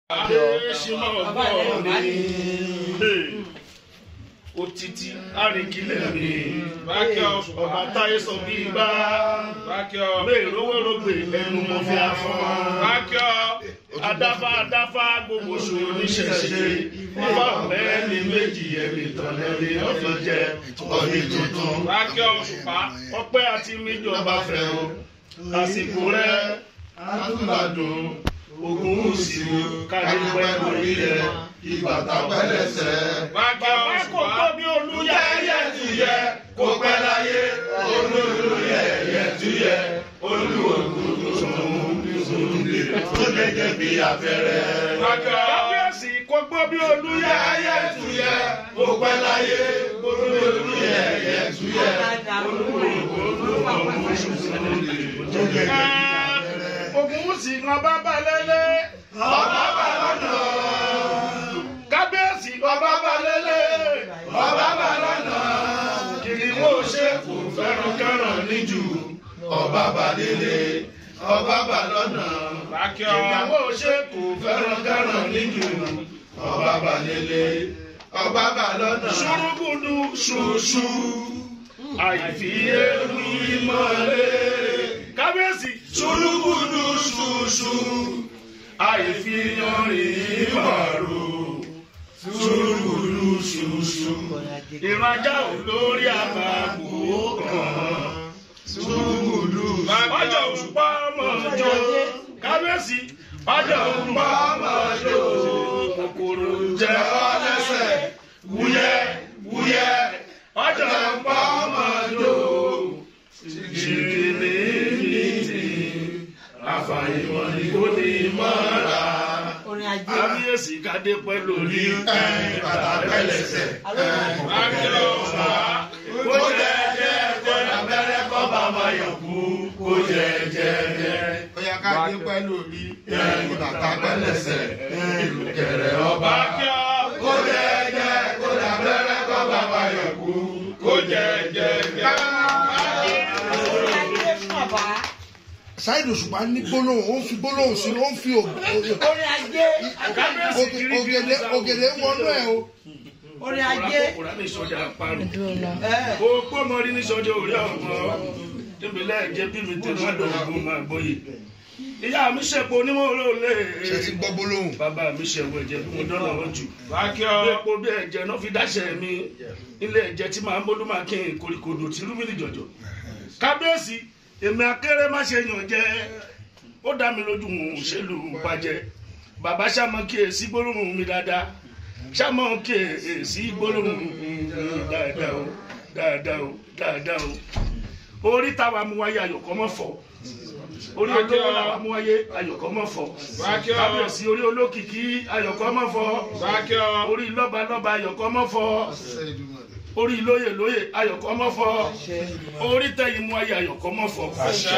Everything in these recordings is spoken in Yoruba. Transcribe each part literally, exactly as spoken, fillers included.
Otiti arigile mi bákẹ́ ọba táyé sọ bí gbá bákẹ́ mẹ́rọ̀wọ́ lógbè ẹnu mo fi afọ́ bákẹ́ adáfá adáfá gbogbo ṣòro níṣẹ̀ṣe ọba mẹ́rin méjì ẹ̀mí tọ̀lẹ́lẹ́ ọ̀fìn jẹ́ ọdún tuntun bákẹ́ Òṣùpá ọpẹ́ àti míjọba fẹ́ o àsìkò rẹ̀ àdúgbàdùn ogun òsìlú kájí pẹ́ lórí rẹ̀ ìbàtà pẹ́lẹ́sẹ̀. Bàbá kò tó bí olúyẹ ẹyẹ tuyẹ kò pẹ́ láyé olúyẹ ẹyẹ tuyẹ olúwogun sùnúndé tó gẹ́gẹ́ bí abẹ́rẹ́. Kábíyèsí kò gbọ́ bí olúyẹ ẹyẹ tuyẹ kò pẹ́ láyé olúyẹ ẹyẹ tuyẹ olúwogun sùnúndé tó gẹ́gẹ́ bí abẹ́rẹ́. Ogun sì ń ọba balẹ̀lẹ̀ ọba balọ̀nà. Kábíyèsí ọba balẹ̀lẹ̀ ọba balọ̀nà. Kìnìún ṣe kò fẹ́ràn kẹ́ràn níjù ọba balẹ̀lẹ̀ ọba balọ̀nà. Kìnìún ṣe kò fẹ́ràn kẹ́ràn níjù ọba balẹ̀lẹ̀ ọba balọ̀nà. Ṣùrùgùdù ṣùṣù àìfi ewu ìmọ̀lẹ̀. Kábíyèsí ṣùrùgùdù ṣùṣù àìfihànrin màrò ṣùrùgùdù ṣùṣù ìrajà olórí àbàbò kan ṣùrùgùdù ọjọ́ Òṣùpá mọ̀jọ́. Kábíyèsí ọjọ́ Òṣùpá mọ̀jọ́ kòkòrò jẹ́ ọlẹ́sẹ̀ wúyẹ́ wúyẹ́ ọjọ́ Òṣùpá mọ̀jọ́ jìgìlì àfàìmọ̀ ni kò ní mọ́ra. Kábíyèsí kádé pẹ́ lórí bàtà pẹ́lẹ́sẹ̀. Akíló ọ̀sà kó jẹ́ jẹ́ kó lábẹ́rẹ́ kọ́ bá máa yọ̀ kú kó jẹ́ jẹ́ jẹ́. Ó yẹ kádé pẹ́ lórí bàtà pẹ́lẹ́sẹ̀. Ìlùkẹ̀rẹ̀ ọba kó jẹ́ jẹ́ kó lábẹ́rẹ́ kọ́ bá máa yọ̀ kú kó jẹ́ jẹ́ jẹ́. Saheed Osupa ní gbólóhùn ó ń fi gbólóhùn sí ó ń fi orin ajé ògèdè wọnú ẹ o. orin ajé o pọ́ mọ́ rí ní sọ́jà orí ọ̀gbọ́n ìbílẹ̀ ẹ̀jẹ̀ bí mi tẹ̀ má dọ̀gbọ́n máa bóyè. Ìyá mi ṣẹ̀pọ̀ onímọ̀ olóòlè. Ṣé ti gbọ́ gbólóhùn? Bàbá mi ṣẹ̀wọ̀ ẹ̀jẹ̀ bí mo dọ́nà wọn jù. Epo bí ẹ̀jẹ̀ náà fi dáṣẹ̀ mi ilé ẹ̀jẹ̀ tí màá ń bólú máa kí n koríkodò tí rúbìlì jọ̀jọ̀. Kábíyèsí èmi akéré má ṣe yàn jẹ ó dá mi lójú mò ń ṣèlú bàjẹ́. Bàbá ṣàmọ kí èsì gbólóhùn mi dáadáa ṣàmọ kí èsì gbólóhùn mi dáadáa o dáadáa o dáadáa o. Orí táwa mú wáyé ayọ̀kọ́ mọ́ fọ́ orí olówó làwa mú wáyé ayọ̀kọ́ mọ́ fọ́. Kábíyèsí orí olókìkí ayọ̀kọ́ mọ́ fọ́ orí lọ́ba lọ́ba ayọ̀kọ́ mọ́ fọ́ orí lóyè lóyè ayọ̀kọ́ mọ́ fọ́ orí tẹ̀yìn mú ayé ayọ̀kọ́ mọ́ fọ́.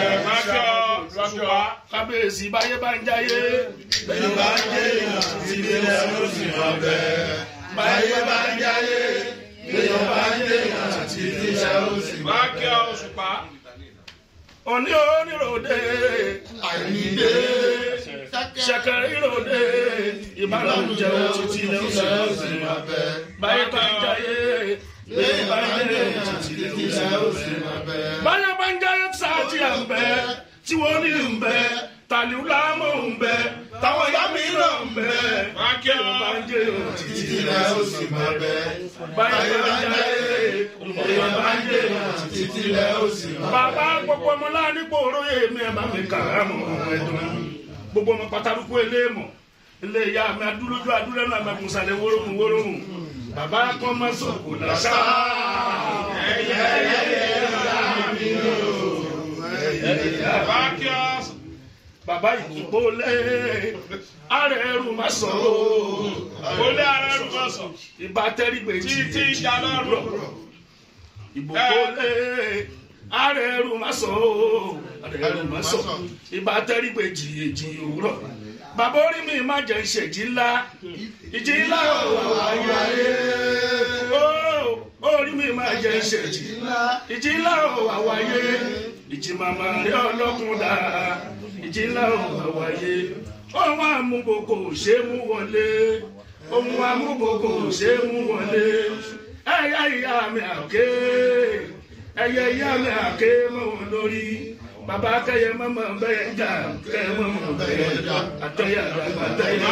Kábíyèsí báyé bá ń jáyé bẹ́ẹ̀ bá ń jẹ́ ìdílé oṣù ọ̀bẹ. Báyé bá ń jáyé bẹ́ẹ̀ bá ń jẹ́ ìdílé oṣù ọ̀bẹ. Òní oníròde àìníde ṣẹ̀kẹ̀rẹ̀ ìròde ìbálòjẹ òtítì lẹ́sẹ̀ ọ̀sìn abẹ. Báyé bá ń jáyé bẹ́ẹ̀ bá ń jẹ́ òtítì lẹ́sẹ̀ ọ̀sìn abẹ. Báyé bá ń jáyé sáàtì à ń bẹ tí wọ́n ní ń bẹ tàlíù láàmú ń bẹ táwọn ìyá mi rọ̀ ń bẹ. Báyé bá ń jẹ́ òtítì lẹ́sẹ̀ ọ̀sìn abẹ. Báyé bá ń jáyé bẹ́ẹ̀ bá ń jẹ́ òtítì lẹ́sẹ̀ ọ̀sìn abẹ. Bàbá gbogbo ọmọ láàánú gbòòrò èmi ẹ̀ bá mi kàrà mọ́ ẹ̀dùn gbogbo ọmọ pàtàkùn eléèmọ̀ ilé ìyá mi adúlójú adúlẹ́nu àmẹ́kùn sàlẹ̀ wórómù wórómù bàbá kan máa sọ̀kò làṣà ẹ̀yẹ ẹ̀yẹ ẹ̀yà mi o bàbá ìdìbò lé ààrẹ ẹrù máa sọ ó lé ààrẹ ẹrù máa sọ ìbá tẹ́rìgbè títí ìjà lọ́rọ̀ ìbòbò lé ààrẹ ẹrù máa sọ ààrẹ ẹrù máa sọ ìbá tẹ́rìgbè jìyèjì òwúrọ̀. Bàbá orí mi má jẹ́ ìṣèjì ńlá ìjì ńlá òwàwáyé orí mi má jẹ́ ìṣèjì ìjì ńlá òwàwáyé ìjì màmá rẹ ọlọ́kùn dáa ìjì ńlá òwàwáyé ohun amúgbòkò ṣe mú wọlé ohun amúgbòkò ṣe mú wọlé ẹyẹ ìyá mi àké ẹyẹ ìyá mi àké mọ́ wọn lórí bàbá kẹyẹ mọ́mọ́ bẹ́ẹ̀ jà kẹyẹ mọ́mọ́ bẹ́ẹ̀ jà àtẹyẹ àgbà àtẹyẹ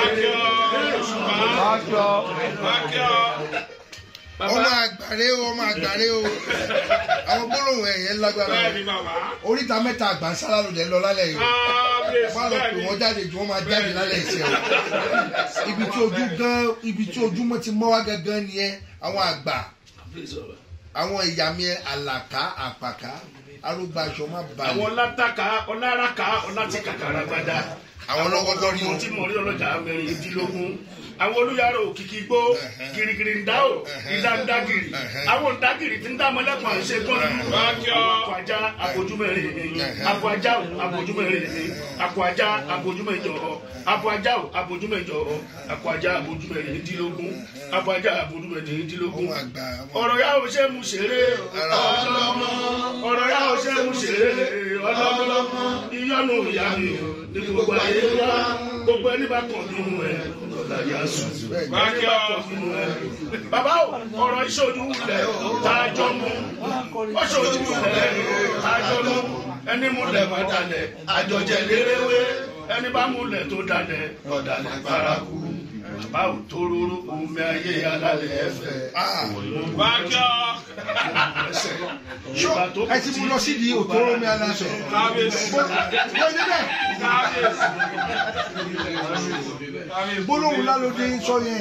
ọmọ àgbàre o ọmọ àgbàre o àwọn gbólóhùn ẹ̀yẹ lágbára oríta mẹ́ta àgbà ń sára lòdì ẹ̀ lọ lálẹ́ yìí wọ́n lọ pè wọ́n jáde ju wọ́n máa jáde lálẹ́ ìṣẹ́ o ibi tí ojú gan ibi tí ojúmọ́ ti mọ́ wá gangan nìyẹn àwọn àgbà àwọn ìyàmí àlàká àpàká arúgbó aṣọ má balẹ̀. àwọn látàkà ọláraka ọlátìkàkàrà gbadá àwọn lọ́gọ́dọ́ rí wọn tí mo rí ọlọ́jà mẹ́rìndínlógún àwọn olùyàrá òkìkí gbó girigiri ń dá o ìdá ń dá giri àwọn ń dá giri tí ń dá mọ́lẹ́kùn à ń ṣe gbọ́n nínú àkọ́jà àbójúmẹ́rin àkọ́jà àbójúmẹ́rin àkọ́jà àbójúmẹ́jọ àkọ́jà àbójúmẹ́jọ àkọ́jà àbójúmẹ́rìndínlógún àkọ́jà àbójúmẹ́rìndínlógún ọ̀rọ̀ yà ó ṣe mú ṣeré ọlọ́mọ ọ̀rọ̀ yà ó ṣe mú ṣeré ọlọ́mọ ìyọnu ìyá mi ò ní gbogbo ayé wá gbogbo ẹni bá kàn nínú ẹ lọ́láyà sùn ẹni bá kàn nínú ẹ. bàbá o ọ̀rọ̀ ìṣòjú wulẹ̀ tájọ́ mú ọ̀ṣòjú wulẹ̀ tájọ́ mú ẹni múlẹ̀ má dalẹ̀ àjọjẹ léréwé ẹni bá múlẹ̀ tó dalẹ̀ ọ̀dàlẹ̀ paraku bàbá o tó róró omi ayé alálẹ̀ ẹ̀fẹ̀. wájọ́ ẹ ti mú lọ sídìí òtóró mi aláṣẹ. gbólóhùn lálódé sọ yẹn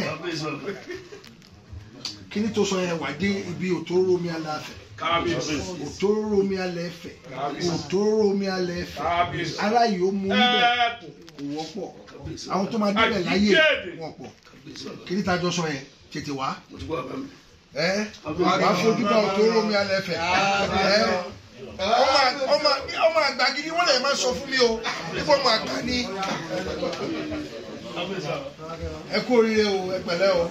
kíní tó sọ yẹn wà dé ibi òtóró mi aláṣẹ òtóró mi alẹ́fẹ̀ òtóró mi alẹ́fẹ̀ ara yìí ó mú níbẹ̀ kò wọ́pọ̀ àwọn tó máa débẹ̀ láyé wọ́n pọ̀ kíní tá a jọ sọ yẹn tètè wá ẹ wàá fojú bá òtóró mi alẹ́fẹ̀ ẹ ọmọ àgbà gidi wọ́n lè má sọ fún mi o nípa ọmọ àgbà ni ẹ kú oríire o ẹ pẹ̀lẹ́ o.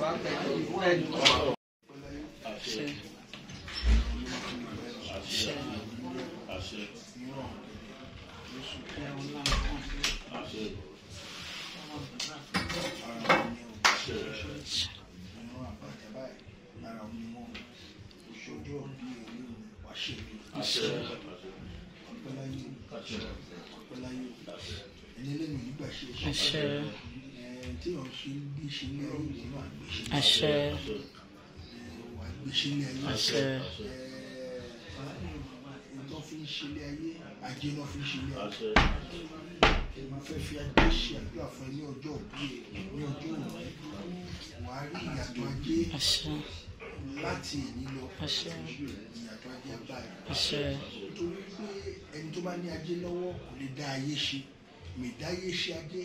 Àṣẹ. Àṣẹ. tó fi ń ṣe ilé ayé ajé náà fi ń ṣe ilé ayé mo fẹ́ fi ajé ṣe àdúrà fún ẹ ní ọjọ́ òbí ẹ ní ọjọ́ òní wàá rí ìyàtọ̀ ajé láti èyí lọ ìyàtọ̀ ajé báyìí nítorí pé ẹni tó bá ní ajé lọ́wọ́ kò lè dá ayé ṣe mìdáyé ṣe ajé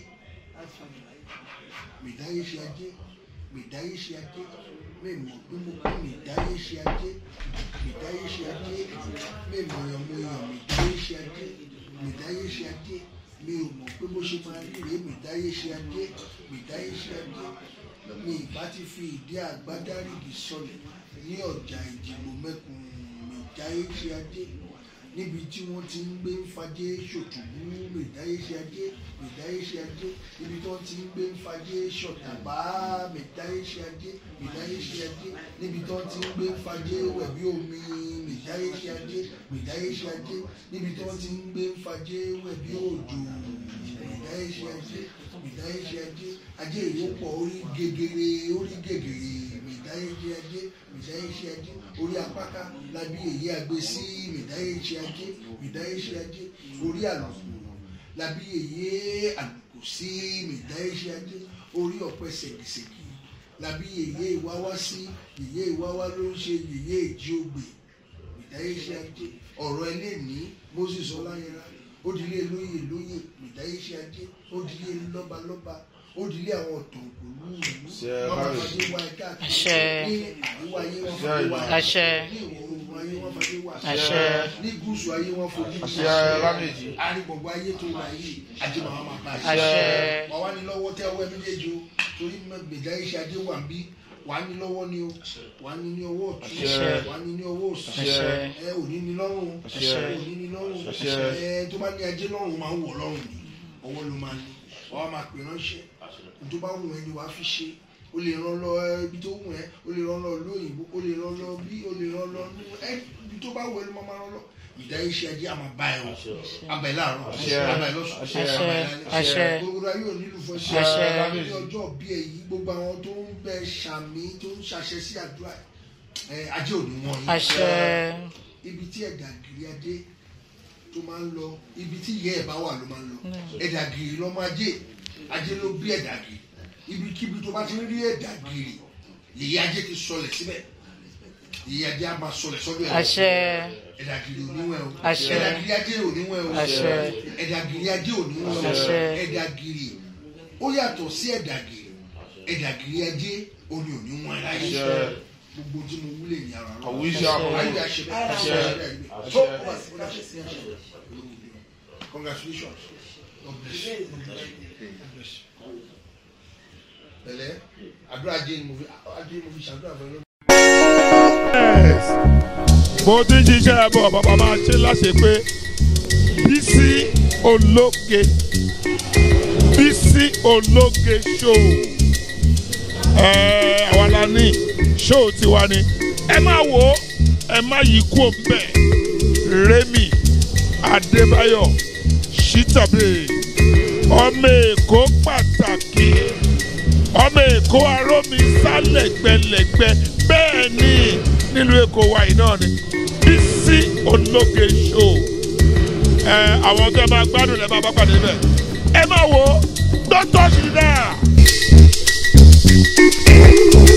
mìdáyé ṣe ajé mìdáyé ṣe ajé mẹ́mọ̀ pé mo pé mìdáyé ṣe ajé mìdáyé ṣe ajé mẹ́mọ̀ yàn mo yàn mìdáyé ṣe ajé mìdáyé ṣe ajé mi ò mọ̀ pé bó ṣe máa rí rèé mìdáyé ṣe ajé mìdáyé ṣe ajé mi ìbá ti fi ìdí àgbádárìgì sọlẹ̀ ní ọjà ìdìbò mẹ́kun mìdáyé ṣe ajé níbi tí wọ́n ti ń gbé ń fajé ṣòtùbú mìdáyé ṣe ajé mìdáyé ṣe ajé níbi tí wọ́n ti ń gbé ń fajé ṣọ̀tàbá mìdáyé ṣe ajé mìdáyé ṣe ajé níbi tí wọ́n ti ń gbé ń fajé wẹ̀bí omi mìdáyé ṣe ajé mìdáyé ṣe ajé níbi tí wọ́n ti ń gbé ń fajé wẹ̀bí òjò mìdáyé ṣe ajé mìdáyé ṣe ajé ajé ìyópọ̀ orí gegere orí gegere mìdáyé ṣe ajé mìdáyé ṣe ajé orí apáká lábí èyí àgbẹ̀ sí mìdáyé ṣe ajé mìdáyé ṣe ajé orí àlùkò lábí èyí àlùkò sí mìdáyé ṣe ajé orí ọ̀pẹ ṣègìṣègì lábí èyí ìwáwá sí èyí ìwáwá ló ń ṣe èyí èjì ògbè mìdáyé ṣe ajé ọ̀rọ̀ ẹlẹ́ni Moses Ọláyẹra ó dilé lóyè lóyè mìdáyé ṣe ajé ó dilé lọ́balọ́ba ó dilé àwọn ọ̀tọ̀ òkòlù ìlú wọn máa fàdé wá ẹ káàkiri ní àríwá ayé wọn fàdé wá ẹ ní ìwọ̀ oòrùn ayé wọn fàdé wá ẹ ní gúúsù ayé wọn fojú sí ẹ àrígbọ̀gbọ̀ ayé tó wà yìí ajé màmá máa bá ẹ wà wá ní lọ́wọ́ tẹ́ ọwọ́ ẹ méjèèjì o torí mìdáyé ṣe ajé wà ń bí wà á ní lọ́wọ́ ni o wà á ní ní ọwọ́ ọ̀tún wà á ní ní ọwọ́ òsì ẹ ò ní ní lọ́rùn ò ní ní lọ́rùn ẹ tó bá ní ajé lọ́rùn máa ń wọ̀ lọ́rùn ni ọwọ́ ló máa ní wàá máa pè ránṣẹ́ tó bá wù ẹ́ ni wàá fi ṣe o lè rán lọ ibi tó wù ẹ́ o lè rán lọ lóyìnbó o lè rán lọ bí o lè rán lọ ibi tó bá wù ẹ́ ló máa rán lọ ìdáyé ṣe ajé àmà bá ẹ o abẹ láàárọ̀ abẹ lọ́sùn abẹ gbogbo ayé ò nílùú fún ṣe ní ọjọ́ bí ẹ yìí gbogbo àwọn tó ń bẹ ṣàmì tó ń ṣàṣẹ sí àdúrà ẹ ajé ò ní wọn yìí ibi tí ẹ̀dà gírí adé tó máa ń lọ ibi tí ìyá ẹ̀ bá wà ló máa ń lọ ẹ̀dà gírí lọ́mọ ajé ajé ló bí ẹ̀dà gírí ibikíbi tó bá ti ń rí ẹ̀dà gírí ìyá ajé ti sọlẹ̀ síbẹ̀ ìyá ajé á máa sọlẹ̀ sọ́dọ̀ ẹ̀ ẹ̀dà gírí oníwẹ̀ o ẹ̀dà gírí ajé oníwẹ̀ o ẹ̀dà gírí ajé oníwẹ̀ o ẹ̀dà gírí ó yàtọ̀ sí ẹ̀dà gírí ẹ̀dà gírí ajé oní oníwẹ̀ láyé gbogbo tí mo wúlò ní ara rẹ ayé àṣẹ àṣẹ congratulations God bless you God bless you pẹ̀lẹ́ àdúrà ajé ni mo fi ajé mo fi ṣàdúrà fún ẹ. mo ti ń ṣiṣẹ́ bọ̀ bàbá máa ṣe láṣẹ pé Bísí Ológe Bísí Ológe show ẹ̀ àwa la ní show tiwa ni ẹ máa wò ó ẹ má yí kú òǹbẹ Rémi Adébáyọ̀ Ṣítàbí ọmọ Èkó pàtàkì ọmọ Èkó arómi sálẹ̀gbẹ̀lẹ̀gbẹ̀ bẹ́ẹ̀ ni nílùú Èkó wa yìí náà ni Bísí Ológe show ẹ àwọn tó ẹ máa gbádùn ẹ máa bá pàdé bẹ́ẹ̀ ẹ máa wò ó dọ́tọ̀ ṣì dáa.